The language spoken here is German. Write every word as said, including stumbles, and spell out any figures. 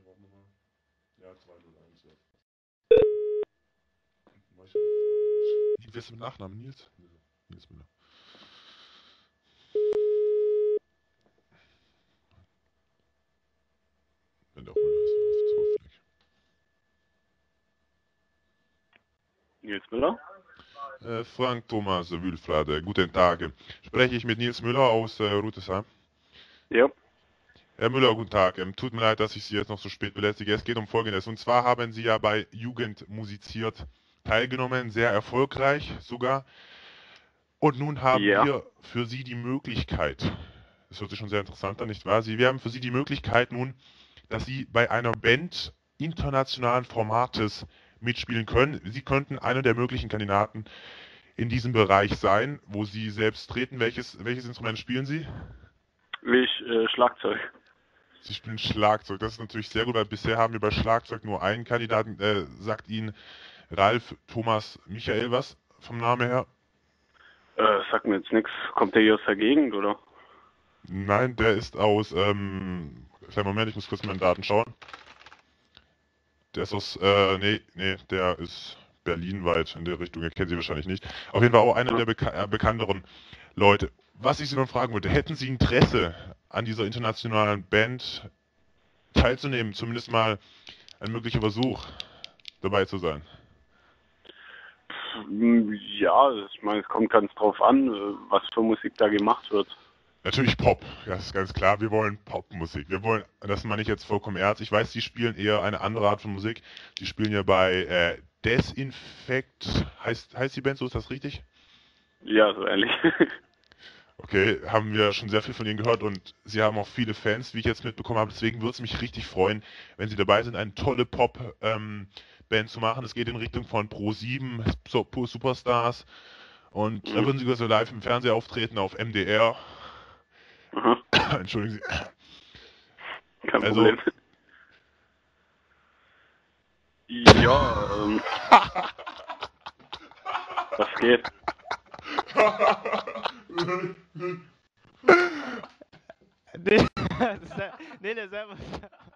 warten wir mal. Ja, zwei null eins, ja. Wie wirst du mit Nachnamen? Nils? Nils Müller. Wenn der auch Müller ist, wäre auf zu Nils Müller? Äh, Frank Thomas Wülflade, guten Tag. Spreche ich mit Nils Müller aus äh, Rutesheim? Ja. Herr Müller, guten Tag. Ähm, tut mir leid, dass ich Sie jetzt noch so spät belästige. Es geht um Folgendes. Und zwar haben Sie ja bei Jugend musiziert teilgenommen, sehr erfolgreich sogar. Und nun haben Ja. wir für Sie die Möglichkeit, das hört sich schon sehr interessant an, nicht wahr? Sie, wir haben für Sie die Möglichkeit nun, dass Sie bei einer Band internationalen Formates mitspielen können. Sie könnten einer der möglichen Kandidaten in diesem Bereich sein, wo Sie selbst treten. Welches, welches Instrument spielen Sie? Ich äh, Schlagzeug. Sie spielen Schlagzeug. Das ist natürlich sehr gut, weil bisher haben wir bei Schlagzeug nur einen Kandidaten. Äh, sagt Ihnen Ralf Thomas Michael was vom Namen her? Äh, sagt mir jetzt nichts. Kommt der hier aus der Gegend, oder? Nein, der ist aus, ähm, kleinen Moment, ich muss kurz meine Daten schauen. Der ist aus, äh, nee, nee, der ist berlinweit in der Richtung, ihr kennt Sie wahrscheinlich nicht. Auf jeden Fall auch einer Ja. der beka äh, bekannteren Leute. Was ich Sie noch fragen wollte, hätten Sie Interesse an dieser internationalen Band teilzunehmen, zumindest mal ein möglicher Versuch dabei zu sein? Pff, Ja, ich meine, es kommt ganz drauf an, äh, was für Musik da gemacht wird. Natürlich Pop, das ist ganz klar. Wir wollen Popmusik. Wir wollen, das meine ich jetzt vollkommen ernst. Ich weiß, Sie spielen eher eine andere Art von Musik. Sie spielen ja bei äh, Desinfect, heißt, heißt die Band, so ist das richtig? Ja, so ehrlich. Okay, haben wir schon sehr viel von Ihnen gehört und Sie haben auch viele Fans, wie ich jetzt mitbekommen habe. Deswegen würde es mich richtig freuen, wenn Sie dabei sind, eine tolle Pop-Band ähm, Band zu machen. Es geht in Richtung von Pro sieben, so, Superstars. Und da Mhm. würden Sie so live im Fernseher auftreten auf M D R. Aha, Entschuldigen Sie. kein Also, Problem. Ja, ähm, was geht? Nee, das ist ja- nee, der selber.